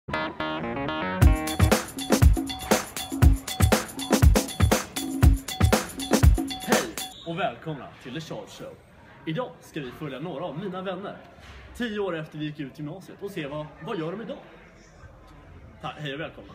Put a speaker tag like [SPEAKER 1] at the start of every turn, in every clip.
[SPEAKER 1] Hej och välkomna till The Charles Show. Idag ska vi följa några av mina vänner 10 år efter vi gick ut gymnasiet och se vad gör de idag. Hej och välkomna.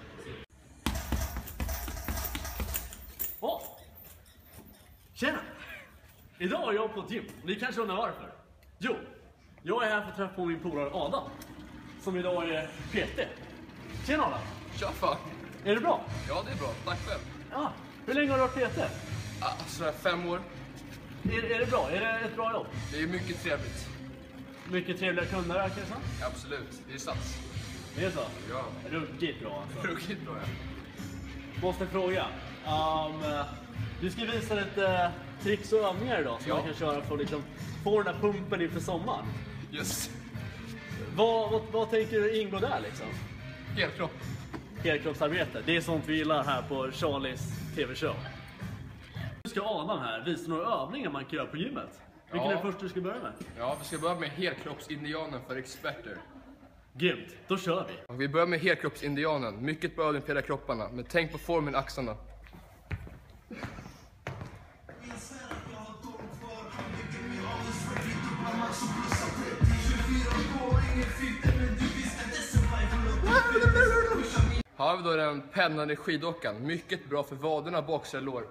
[SPEAKER 1] Tjena! Idag är jag på ett gym. Ni kanske undrar varför. Jo, jag är här för att träffa på min polare Adam, som idag är PT. Tjena Adam!
[SPEAKER 2] Tja fan!
[SPEAKER 1] Är det bra?
[SPEAKER 2] Ja, det är bra. Tack själv.
[SPEAKER 1] Ja. Hur länge har du varit PT?
[SPEAKER 2] Sådär 5 år.
[SPEAKER 1] Är det bra? Är det ett bra jobb?
[SPEAKER 2] Det är mycket trevligt.
[SPEAKER 1] Mycket trevliga kunder här kanske?
[SPEAKER 2] Absolut, det är sats.
[SPEAKER 1] Det är så?
[SPEAKER 2] Ja.
[SPEAKER 1] Ruggigt bra alltså.
[SPEAKER 2] Ruggigt bra, ja.
[SPEAKER 1] Måste fråga. Du ska visa lite tricks och övningar idag som man kan köra för att liksom få den där pumpen inför sommaren.
[SPEAKER 2] Yes.
[SPEAKER 1] Vad tänker du ingå där liksom?
[SPEAKER 2] Helkropp.
[SPEAKER 1] Helkroppsarbete. Det är sånt vi gillar här på Charlies TV-show. Nu ska Adam här visa några övningar man kan göra på gymmet. Vilken är det första du ska börja med?
[SPEAKER 2] Ja, vi ska börja med helkroppsindianen för experter.
[SPEAKER 1] Grymt, då kör vi.
[SPEAKER 2] Och vi börjar med helkroppsindianen. Mycket bra övning för hela kropparna. Men tänk på formen i axlarna. Här har vi då den pennade skidåkan. Mycket bra för vaderna, baksida lår.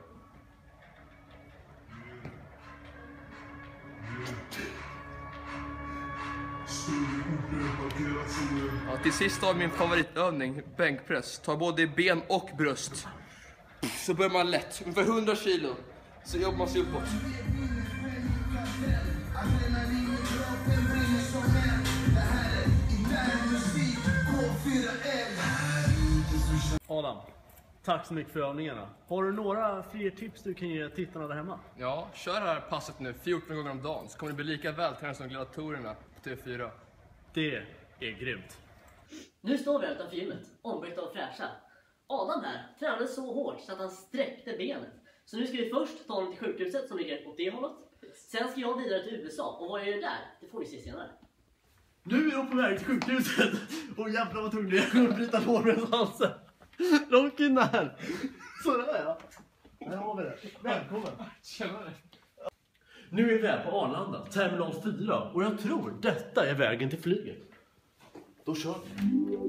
[SPEAKER 2] Ja, till sist har min favoritövning, bänkpress. Ta både ben och bröst. Så börjar man lätt, ungefär 100 kilo. Så jobbar man sig uppåt.
[SPEAKER 1] Adam, tack så mycket för övningarna. Har du några fler tips du kan ge tittarna där hemma?
[SPEAKER 2] Ja, kör det här passet nu 14 gånger om dagen. Så kommer det bli lika vältränad som gladiatorerna på TV4.
[SPEAKER 1] Det är grymt.
[SPEAKER 3] Nu står vi utanför gymmet, ombytta och fräscha. Adam här tränade så hårt så att han sträckte benet. Så nu ska vi först ta honom till sjukhuset som ligger åt det hållet. Sen ska jag vidare till USA, och vad jag gör där, det får ni se senare.
[SPEAKER 1] Nu är jag på väg till sjukhuset. Och jävlar vad tung det är att bryta lårbenshalsen. Långt in här. Sådär ja. Där har vi det. Välkommen.
[SPEAKER 2] Tjena.
[SPEAKER 1] Nu är vi här på Arlanda, terminal 4. Och jag tror detta är vägen till flyget. Då kör vi.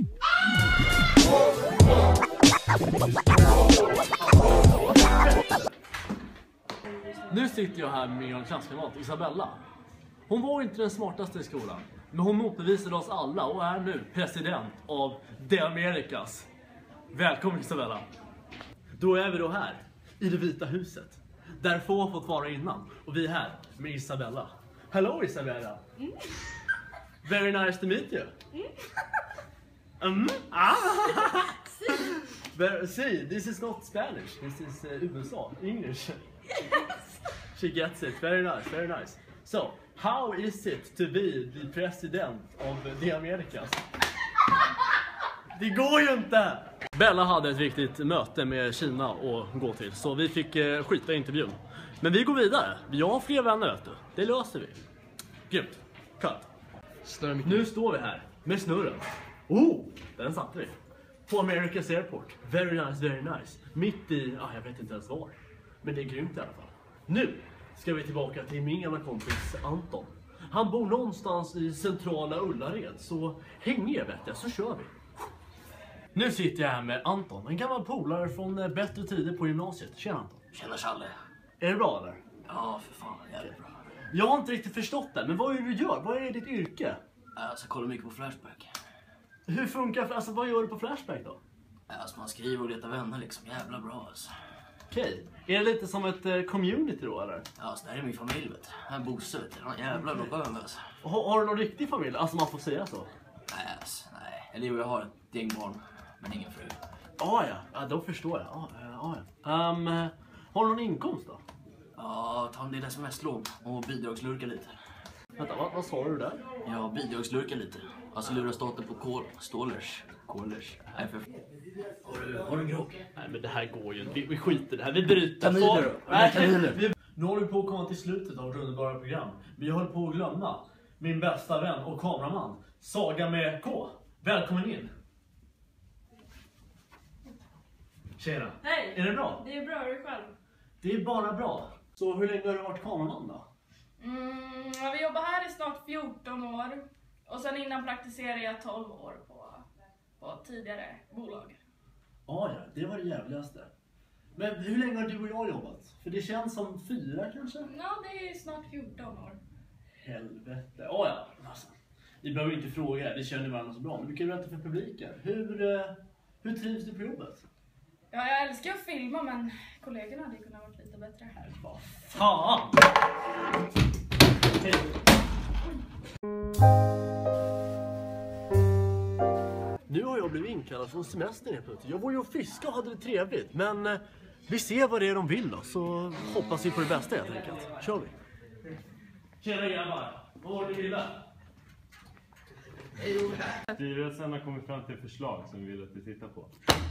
[SPEAKER 1] Nu sitter jag här med min klasskamrat Isabella. Hon var inte den smartaste i skolan, men hon motbevisade oss alla och är nu president av The Americas. Välkommen Isabella. Då är vi då här, i det vita huset. Där få har fått vara innan. Och vi är här med Isabella. Hello Isabella. Very nice to meet you. See, this is not Spanish. This is USA, English. She gets it. Very nice, very nice. So, how is it to be the president of the Americas? Det går ju inte! Bella hade ett viktigt möte med Kina att gå till, så vi fick skita i intervjun. Men vi går vidare. Jag har fler vänner, vet du. Det löser vi. Grymt. Cut. Nu står vi här med snurren. Oh, den satte vi. På Americas Airport. Very nice, very nice. Mitt i, jag vet inte ens var. Men det är grymt i alla fall. Nu ska vi tillbaka till min gamla kompis Anton. Han bor någonstans i centrala Ullared, så häng med vet jag, så kör vi. Nu sitter jag här med Anton, en gammal polare från bättre tider på gymnasiet. Tjena Anton.
[SPEAKER 3] Tjena Challe.
[SPEAKER 1] Är det bra eller?
[SPEAKER 3] Ja, för fan, jävligt bra.
[SPEAKER 1] Jag har inte riktigt förstått det, men vad är det du gör? Vad är ditt yrke?
[SPEAKER 3] Alltså, kollar mycket på Flashback.
[SPEAKER 1] Hur funkar, alltså vad gör du på Flashback då?
[SPEAKER 3] Alltså, man skriver och letar vänner liksom, jävla bra alltså.
[SPEAKER 1] Okej, är det lite som ett community då eller?
[SPEAKER 3] Ja, alltså, det här är min familj vet du. Här är Bosse vet du, han är jävla bra vänner alltså.
[SPEAKER 1] Har du någon riktig familj? Alltså man får säga så?
[SPEAKER 3] Nej alltså, nej. Eller jo, jag har ett gäng barn, men ingen fru.
[SPEAKER 1] Ja, då förstår jag. Har du någon inkomst då?
[SPEAKER 3] Ja, det är det som är mest låg och bidragslurka lite.
[SPEAKER 1] Vänta, vad sa du där?
[SPEAKER 3] Ja, bidragslurka lite. Alltså lura staten på Stålers. Nej, för... Har du en grogg?
[SPEAKER 1] Nej, men det här går ju inte. Vi skiter i det här. Vi bryter.
[SPEAKER 3] Kanyler.
[SPEAKER 1] Nu håller vi på att komma till slutet av vårt underbara program. Vi håller på att glömma min bästa vän och kameraman, Saga med K. Välkommen in. Tjena.
[SPEAKER 4] Hej!
[SPEAKER 1] Är det bra?
[SPEAKER 4] Det är bra, är du själv?
[SPEAKER 1] Det är bara bra. Så hur länge har du varit kameraman då?
[SPEAKER 4] Vi jobbar här i snart 14 år. Och sen innan praktiserade jag 12 år på tidigare bolag.
[SPEAKER 1] Ja, det var det jävligaste. Men hur länge har du och jag jobbat? För det känns som 4 kanske?
[SPEAKER 4] Ja, det är snart 14 år.
[SPEAKER 1] Helvete. Ja. Alltså, vi behöver inte fråga, vi känner varandra så bra. Men du kan berätta för publiken. Hur trivs du på jobbet?
[SPEAKER 4] Ja, jag älskar att filma, men kollegorna hade kunnat varit lite bättre.
[SPEAKER 1] Vad fan! Nu har jag blivit inkallad från semestern helt plötsligt. Jag var ju och fiskade och hade det trevligt. Men vi ser vad det är de vill då. Så hoppas vi på det bästa helt enkelt. Kör vi. Tjena grabbar. Vad var det lilla?
[SPEAKER 5] Styrelsen har kommit fram till förslag som vi vill att vi tittar på.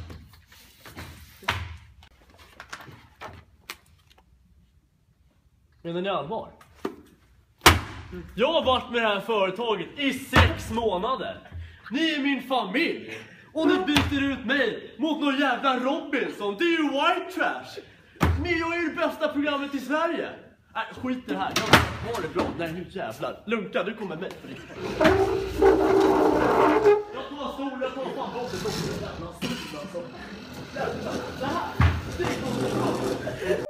[SPEAKER 1] Menar ni allvar? Jag har varit med det här företaget i 6 månader. Ni är min familj. Och ni byter ut mig mot någon jävla Robinson. Det är ju white trash. Ni är det bästa programmet i Sverige. Nej, skit i det här. Jag har det bra. Nej, nu jävlar. Lunka, du kommer med mig. Jag tar stol, jag tar fan Robinson. Det här. Det kommer bra.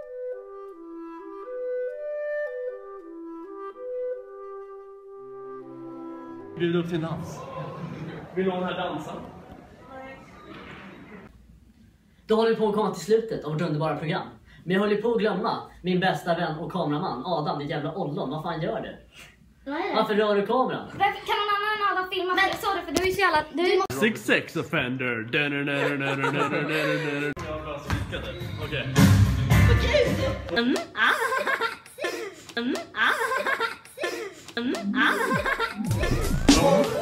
[SPEAKER 1] Bjud upp till dans. Vill någon här dansa?
[SPEAKER 3] Då håller vi på att komma till slutet av vårt underbara program. Men jag håller på att glömma min bästa vän och kameraman Adam, ditt jävla ollon. Vad fan gör du?
[SPEAKER 6] Vad är det?
[SPEAKER 3] Varför rör du kameran?
[SPEAKER 6] Kan någon annan Adam filma? Men sorry, för du är så jävla... Du måste...
[SPEAKER 1] Sex offender. Okej.
[SPEAKER 6] Ah.